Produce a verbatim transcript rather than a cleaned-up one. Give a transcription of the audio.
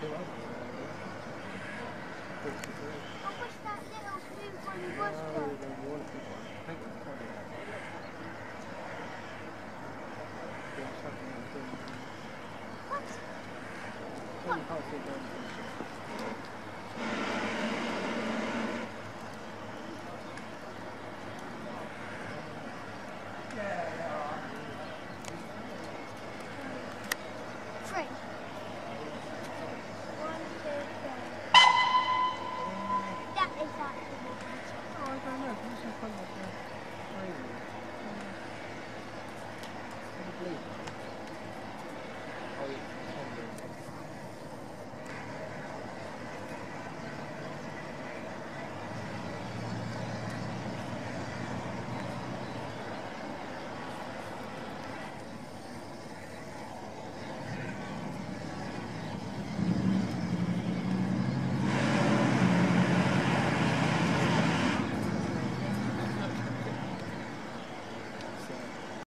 wish that little blue one was there. What? What? Three. One, two, three. That is actually Oh, I don't know. This is quite like a... I believe.